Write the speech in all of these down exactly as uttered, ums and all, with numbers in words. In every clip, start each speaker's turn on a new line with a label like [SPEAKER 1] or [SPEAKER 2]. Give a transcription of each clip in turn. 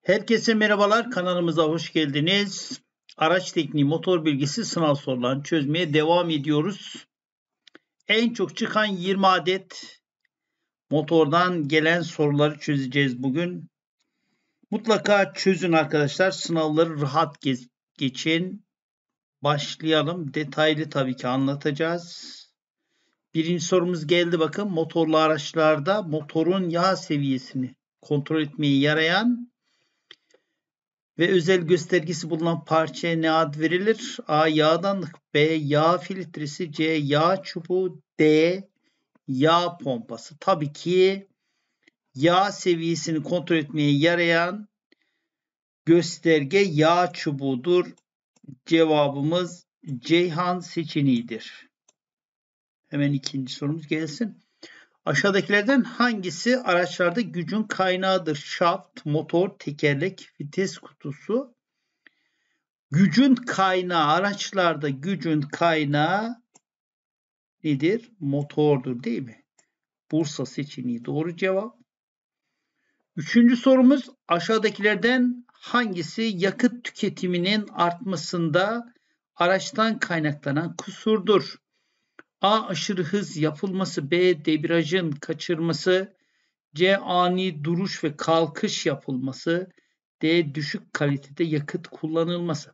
[SPEAKER 1] Herkese merhabalar, kanalımıza hoş geldiniz. Araç tekniği, motor bilgisi sınav sorularını çözmeye devam ediyoruz. En çok çıkan yirmi adet motordan gelen soruları çözeceğiz bugün. Mutlaka çözün arkadaşlar, sınavları rahat geçin. Başlayalım. Detaylı tabii ki anlatacağız. Birinci sorumuz geldi, bakın. Motorlu araçlarda motorun yağ seviyesini kontrol etmeye yarayan ve özel göstergesi bulunan parçaya ne ad verilir? A. Yağdanlık, B. Yağ filtresi, C. Yağ çubuğu, D. Yağ pompası. Tabii ki yağ seviyesini kontrol etmeye yarayan gösterge yağ çubuğudur. Cevabımız Ceyhan seçeneğidir. Hemen ikinci sorumuz gelsin. Aşağıdakilerden hangisi araçlarda gücün kaynağıdır? Şaft, motor, tekerlek, vites kutusu. Gücün kaynağı, araçlarda gücün kaynağı nedir? Motordur, değil mi? Bursa seçeneği doğru cevap. Üçüncü sorumuz, aşağıdakilerden hangisi yakıt tüketiminin artmasında araçtan kaynaklanan kusurdur? A. Aşırı hız yapılması, B. Debriyajın kaçırması, C. Ani duruş ve kalkış yapılması, D. Düşük kalitede yakıt kullanılması.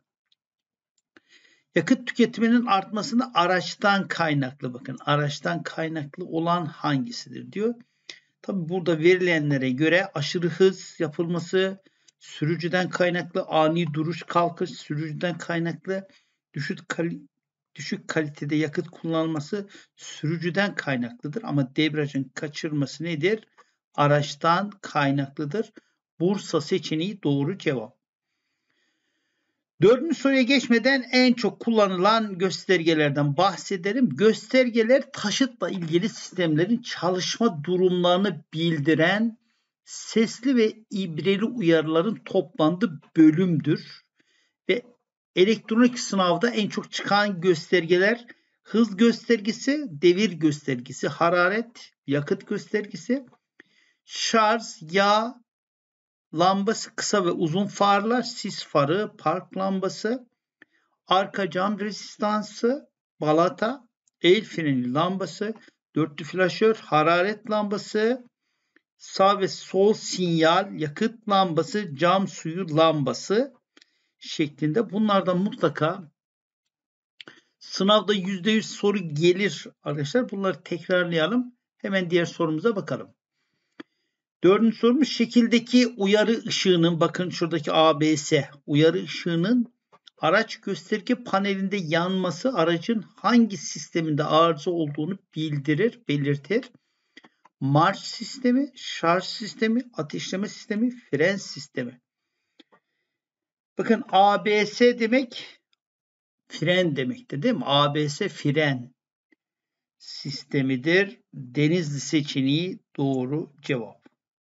[SPEAKER 1] Yakıt tüketiminin artmasında araçtan kaynaklı, bakın araçtan kaynaklı olan hangisidir diyor. Tabi burada verilenlere göre aşırı hız yapılması sürücüden kaynaklı, ani duruş kalkış sürücüden kaynaklı, düşük kali düşük kalitede yakıt kullanılması sürücüden kaynaklıdır. Ama debriyajın kaçırması nedir? Araçtan kaynaklıdır. Bursa seçeneği doğru cevap. Dördüncü soruya geçmeden en çok kullanılan göstergelerden bahsedelim. Göstergeler taşıtla ilgili sistemlerin çalışma durumlarını bildiren sesli ve ibreli uyarıların toplandığı bölümdür. Ve elektronik sınavda en çok çıkan göstergeler hız göstergesi, devir göstergesi, hararet, yakıt göstergesi, şarj, yağ lambası, kısa ve uzun farlar, sis farı, park lambası, arka cam rezistansı, balata, el freni lambası, dörtlü flaşör, hararet lambası, sağ ve sol sinyal, yakıt lambası, cam suyu lambası şeklinde. Bunlardan mutlaka sınavda yüzde yüz soru gelir arkadaşlar. Bunları tekrarlayalım. Hemen diğer sorumuza bakalım. Dördüncü sorumuz, şekildeki uyarı ışığının, bakın şuradaki A B S uyarı ışığının araç gösterge panelinde yanması aracın hangi sisteminde arıza olduğunu bildirir, belirtir? Marş sistemi, şarj sistemi, ateşleme sistemi, fren sistemi. Bakın A B S demek fren demektir, değil mi? A B S fren sistemidir. Denizli seçeneği doğru cevap.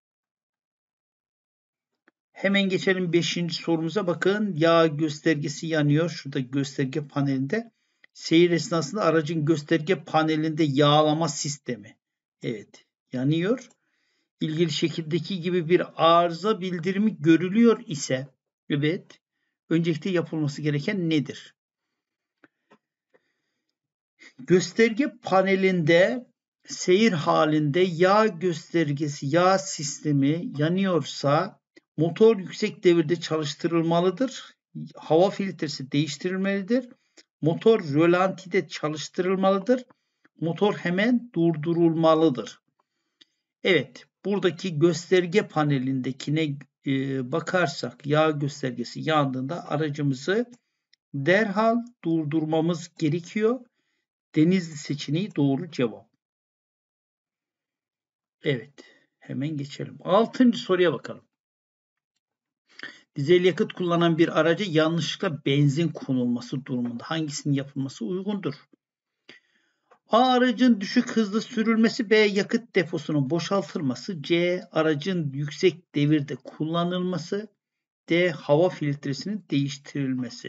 [SPEAKER 1] Hemen geçelim beşinci sorumuza. Bakın yağ göstergesi yanıyor. Şurada gösterge panelinde. Seyir esnasında aracın gösterge panelinde yağlama sistemi. Evet, yanıyor. İlgili şekildeki gibi bir arıza bildirimi görülüyor ise, evet, öncelikle yapılması gereken nedir? Gösterge panelinde seyir halinde yağ göstergesi, yağ sistemi yanıyorsa motor yüksek devirde çalıştırılmalıdır. Hava filtresi değiştirilmelidir. Motor rölantide çalıştırılmalıdır. Motor hemen durdurulmalıdır. Evet, buradaki gösterge panelindekine e, bakarsak yağ göstergesi yandığında aracımızı derhal durdurmamız gerekiyor. Denizli seçeneği doğru cevap. Evet, hemen geçelim. Altıncı soruya bakalım. Dizel yakıt kullanan bir araca yanlışlıkla benzin konulması durumunda hangisinin yapılması uygundur? A. Aracın düşük hızlı sürülmesi, B. Yakıt deposunun boşaltılması, C. Aracın yüksek devirde kullanılması, D. Hava filtresinin değiştirilmesi.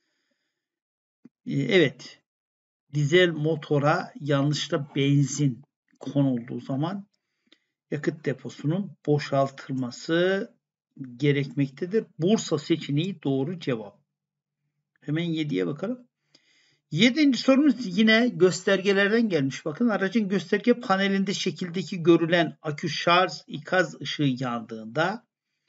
[SPEAKER 1] Evet, dizel motora yanlışlıkla benzin konulduğu zaman yakıt deposunun boşaltılması gerekmektedir. Bursa seçeneği doğru cevap. Hemen yediye bakalım. Yedinci sorumuz yine göstergelerden gelmiş. Bakın, aracın gösterge panelinde şekildeki görülen akü şarj ikaz ışığı yandığında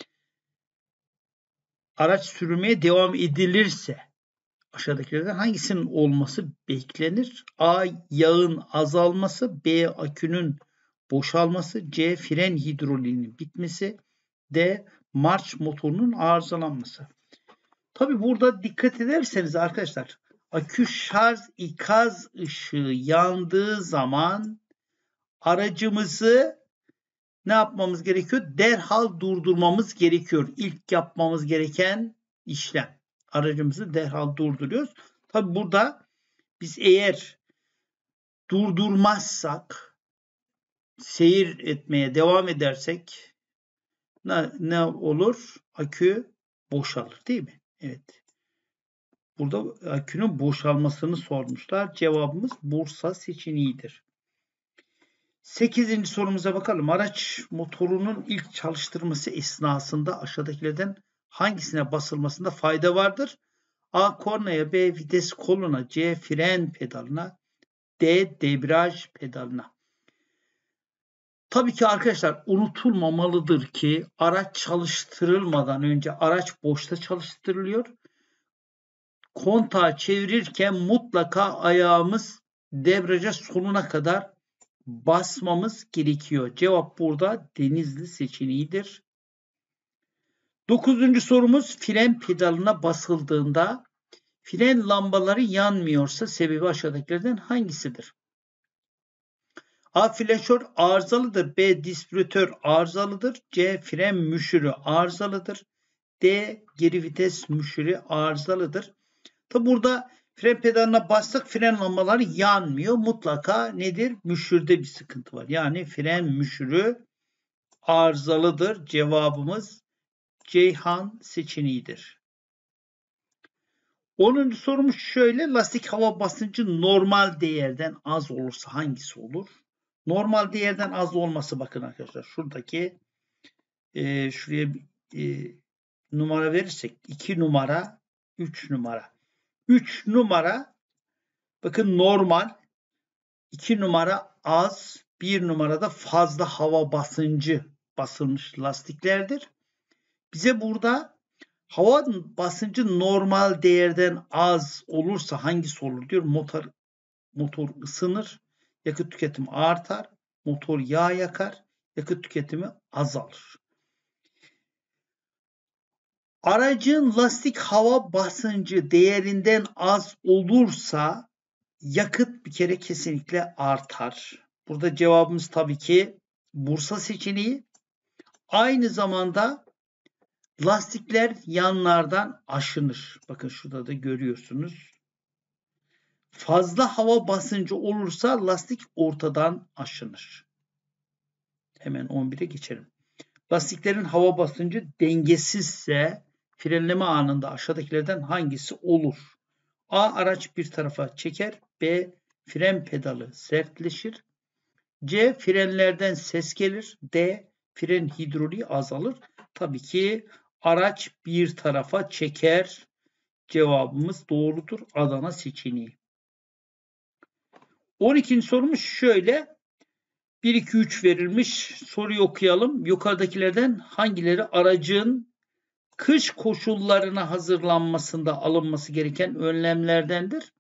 [SPEAKER 1] araç sürmeye devam edilirse aşağıdakilerden hangisinin olması beklenir? A. Yağın azalması. B. Akünün boşalması. C. Fren hidroliğinin bitmesi. D. Marş motorunun arızalanması. Tabi burada dikkat ederseniz arkadaşlar, akü şarj ikaz ışığı yandığı zaman aracımızı ne yapmamız gerekiyor? Derhal durdurmamız gerekiyor. İlk yapmamız gereken işlem. Aracımızı derhal durduruyoruz. Tabi burada biz eğer durdurmazsak, seyir etmeye devam edersek ne, ne olur? Akü boşalır değil mi? Evet. Burada akünün boşalmasını sormuşlar. Cevabımız Bursa seçeneğidir. sekizinci sorumuza bakalım. Araç motorunun ilk çalıştırması esnasında aşağıdakilerden hangisine basılmasında fayda vardır? A. Kornaya, B. Vites koluna, C. Fren pedalına, D. Debriyaj pedalına. Tabii ki arkadaşlar unutulmamalıdır ki araç çalıştırılmadan önce araç boşta çalıştırılıyor. Kontağı çevirirken mutlaka ayağımız debriyaja sonuna kadar basmamız gerekiyor. Cevap burada Denizli seçeneğidir. Dokuzuncu sorumuz, fren pedalına basıldığında fren lambaları yanmıyorsa sebebi aşağıdakilerden hangisidir? A. Flaşör arızalıdır. B. Distribütör arızalıdır. C. Fren müşürü arızalıdır. D. Geri vites müşürü arızalıdır. Tabi burada fren pedalına bastık, fren lambaları yanmıyor. Mutlaka nedir? Müşürde bir sıkıntı var. Yani fren müşürü arızalıdır. Cevabımız Ceyhan seçeneğidir. onuncu sorumuz şöyle. Lastik hava basıncı normal değerden az olursa hangisi olur? Normal değerden az olması, bakın arkadaşlar şuradaki e, şuraya e, numara verirsek iki numara, üç numara. üç numara bakın normal, iki numara az, bir numarada fazla hava basıncı basılmış lastiklerdir. Bize burada hava basıncı normal değerden az olursa hangisi olur diyor. Motor motor ısınır, yakıt tüketimi artar, motor yağ yakar, yakıt tüketimi azalır. Aracın lastik hava basıncı değerinden az olursa yakıt bir kere kesinlikle artar. Burada cevabımız tabii ki Bursa seçeneği. Aynı zamanda lastikler yanlardan aşınır. Bakın şurada da görüyorsunuz. Fazla hava basıncı olursa lastik ortadan aşınır. Hemen on bire geçelim. Lastiklerin hava basıncı dengesizse frenleme anında aşağıdakilerden hangisi olur? A. Araç bir tarafa çeker. B. Fren pedalı sertleşir. C. Frenlerden ses gelir. D. Fren hidroliği azalır. Tabii ki araç bir tarafa çeker. Cevabımız doğrudur. Adana seçeneği. on ikinci sorumuz şöyle. bir, iki, üç verilmiş. Soruyu okuyalım. Yukarıdakilerden hangileri aracın kış koşullarına hazırlanmasında alınması gereken önlemlerdendir?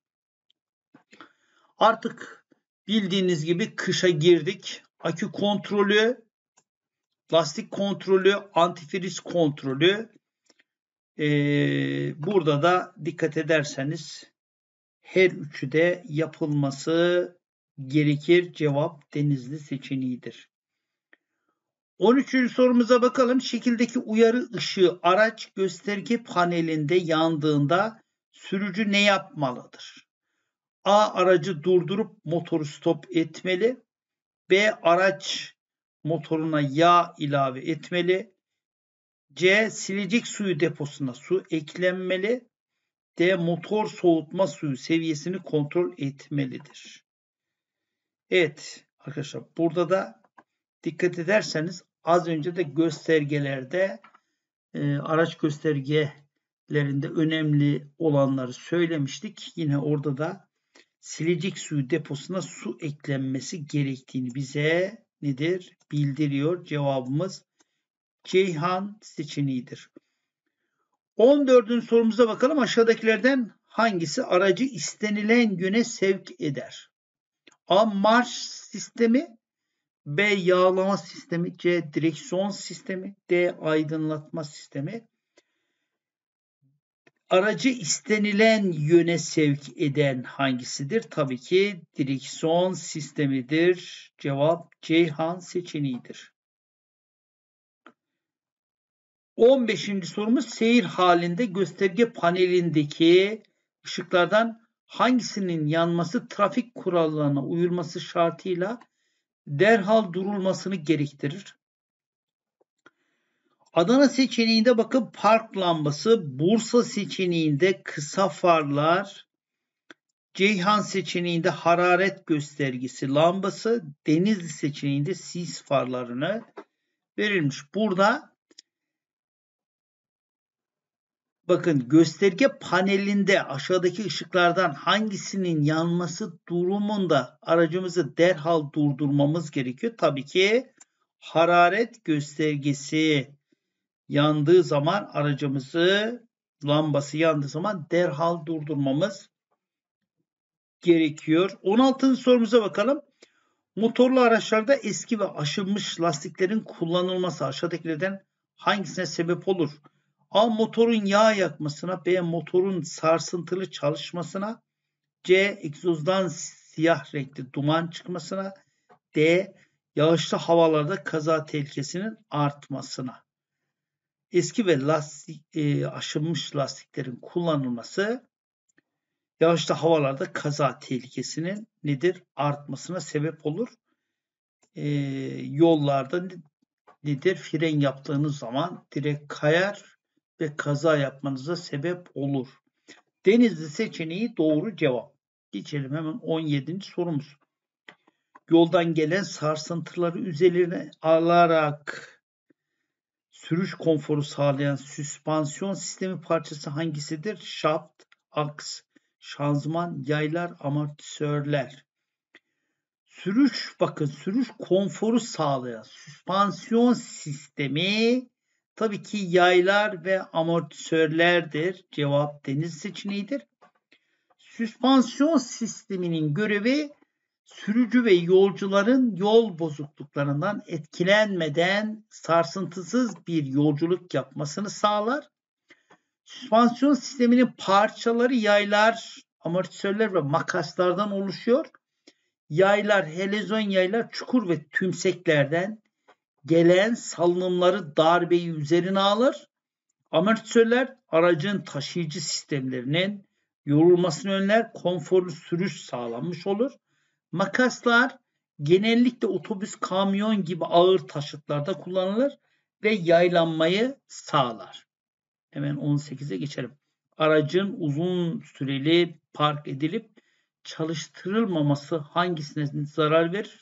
[SPEAKER 1] Artık bildiğiniz gibi kışa girdik. Akü kontrolü, lastik kontrolü, antifriz kontrolü. Ee, burada da dikkat ederseniz her üçü de yapılması gerekir. Cevap Denizli seçeneğidir. on üçüncü sorumuza bakalım. Şekildeki uyarı ışığı araç gösterge panelinde yandığında sürücü ne yapmalıdır? A. Aracı durdurup motoru stop etmeli. B. Araç motoruna yağ ilave etmeli. C. Silecek suyu deposuna su eklenmeli. D. Motor soğutma suyu seviyesini kontrol etmelidir. Evet arkadaşlar, burada da dikkat ederseniz az önce de göstergelerde e, araç göstergelerinde önemli olanları söylemiştik. Yine orada da silecek suyu deposuna su eklenmesi gerektiğini bize nedir? Bildiriyor. Cevabımız Ceyhan seçeneğidir. on dördüncü sorumuza bakalım. Aşağıdakilerden hangisi aracı istenilen yöne sevk eder? A. Marş sistemi, B. Yağlama sistemi, C. Direksiyon sistemi, D. Aydınlatma sistemi. Aracı istenilen yöne sevk eden hangisidir? Tabii ki direksiyon sistemidir. Cevap Ceyhan seçeneğidir. on beşinci sorumuz seyir halinde gösterge panelindeki ışıklardan hangisinin yanması trafik kurallarına uyulması şartıyla derhal durulmasını gerektirir? Adana seçeneğinde bakın park lambası, Bursa seçeneğinde kısa farlar, Ceyhan seçeneğinde hararet göstergesi lambası, Denizli seçeneğinde sis farlarını verilmiş. Burada bakın gösterge panelinde aşağıdaki ışıklardan hangisinin yanması durumunda aracımızı derhal durdurmamız gerekiyor. Tabii ki hararet göstergesi yandığı zaman aracımızı lambası yandığı zaman derhal durdurmamız gerekiyor. on altıncı sorumuza bakalım. Motorlu araçlarda eski ve aşınmış lastiklerin kullanılması aşağıdakilerden hangisine sebep olur? A. Motorun yağ yakmasına, B. Motorun sarsıntılı çalışmasına, C. Egzozdan siyah renkli duman çıkmasına, D. Yağışlı havalarda kaza tehlikesinin artmasına. Eski ve lastik, e, aşınmış lastiklerin kullanılması yağışlı havalarda kaza tehlikesinin nedir? Artmasına sebep olur. E, yollarda nedir? Fren yaptığınız zaman direkt kayar ve kaza yapmanıza sebep olur. Denizli seçeneği doğru cevap. Geçelim hemen on yedinci sorumuz. Yoldan gelen sarsıntıları üzerine alarak sürüş konforu sağlayan süspansiyon sistemi parçası hangisidir? Şaft, aks, şanzıman, yaylar, amortisörler. Sürüş, bakın sürüş konforu sağlayan süspansiyon sistemi tabii ki yaylar ve amortisörlerdir. Cevap deniz seçeneğidir. Süspansiyon sisteminin görevi sürücü ve yolcuların yol bozukluklarından etkilenmeden sarsıntısız bir yolculuk yapmasını sağlar. Süspansiyon sisteminin parçaları yaylar, amortisörler ve makaslardan oluşuyor. Yaylar, helezon yaylar çukur ve tümseklerden gelen salınımları darbeyi üzerine alır. Amortisörler aracın taşıyıcı sistemlerinin yorulmasını önler, konforlu sürüş sağlanmış olur. Makaslar genellikle otobüs, kamyon gibi ağır taşıtlarda kullanılır ve yaylanmayı sağlar. Hemen on sekize geçelim. Aracın uzun süreli park edilip çalıştırılmaması hangisine zarar verir?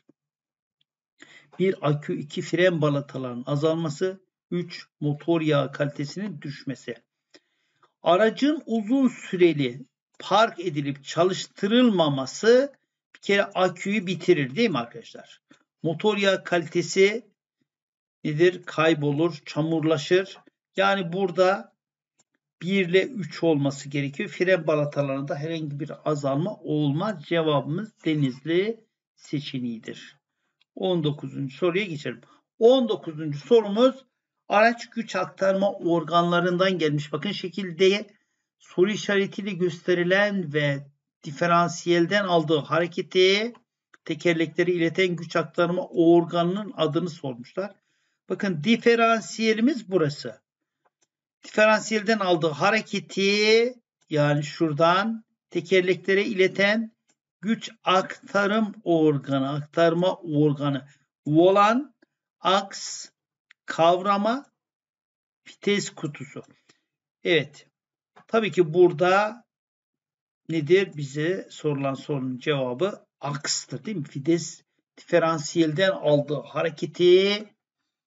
[SPEAKER 1] bir Akü, iki Fren balatalarının azalması, üç Motor yağı kalitesinin düşmesi. Aracın uzun süreli park edilip çalıştırılmaması bir kere aküyü bitirir değil mi arkadaşlar? Motor yağı kalitesi nedir? Kaybolur, çamurlaşır. Yani burada bir ile üç olması gerekiyor. Fren balatalarında herhangi bir azalma olmaz. Cevabımız Denizli seçeneğidir. on dokuzuncu soruya geçelim. on dokuzuncu sorumuz araç güç aktarma organlarından gelmiş. Bakın şekilde soru işaretiyle gösterilen ve diferansiyelden aldığı hareketi tekerlekleri ileten güç aktarma organının adını sormuşlar. Bakın diferansiyelimiz burası. Diferansiyelden aldığı hareketi yani şuradan tekerleklere ileten güç aktarım organı, aktarma organı, volan, aks, kavrama, vites kutusu. Evet. Tabii ki burada nedir? Bize sorulan sorunun cevabı akstır değil mi? Vites diferansiyelden aldığı hareketi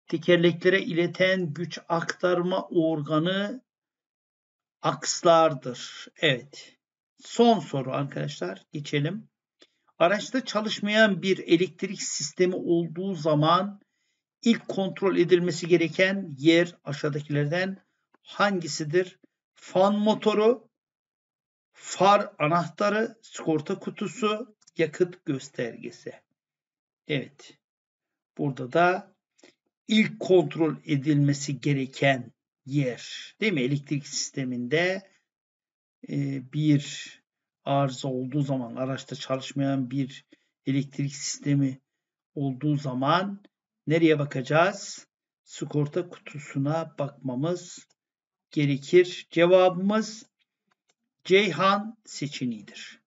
[SPEAKER 1] tekerleklere ileten güç aktarma organı akslardır. Evet. Son soru arkadaşlar. Geçelim. Araçta çalışmayan bir elektrik sistemi olduğu zaman ilk kontrol edilmesi gereken yer aşağıdakilerden hangisidir? Fan motoru, far anahtarı, sigorta kutusu, yakıt göstergesi. Evet. Burada da ilk kontrol edilmesi gereken yer, değil mi? Elektrik sisteminde e, bir arıza olduğu zaman, araçta çalışmayan bir elektrik sistemi olduğu zaman nereye bakacağız? Sigorta kutusuna bakmamız gerekir. Cevabımız Ceyhan seçeneğidir.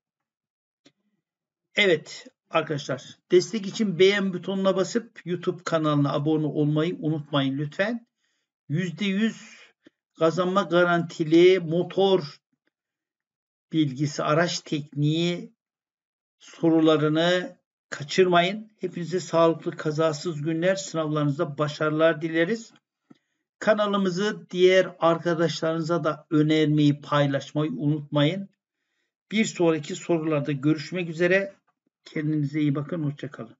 [SPEAKER 1] Evet arkadaşlar, destek için beğen butonuna basıp YouTube kanalına abone olmayı unutmayın lütfen. yüzde yüz kazanma garantili motor bilgisi, araç tekniği sorularını kaçırmayın. Hepinize sağlıklı, kazasız günler, sınavlarınızda başarılar dileriz. Kanalımızı diğer arkadaşlarınıza da önermeyi, paylaşmayı unutmayın. Bir sonraki sorularda görüşmek üzere. Kendinize iyi bakın. Hoşça kalın.